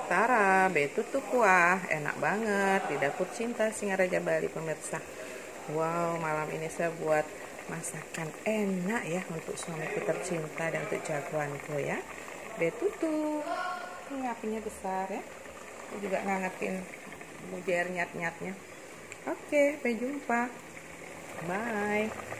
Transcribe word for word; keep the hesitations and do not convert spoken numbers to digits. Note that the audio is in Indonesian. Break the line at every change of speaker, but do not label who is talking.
Tara, betutu kuah, enak banget di dapur cinta Singaraja Bali pemirsa. Wow, malam ini saya buat masakan enak ya untuk suamiku tercinta dan untuk jagoanku ya. Betutu, ini apinya besar ya. Aku juga ngangetin bujer nyat-nyatnya. Oke, sampai jumpa. Bye.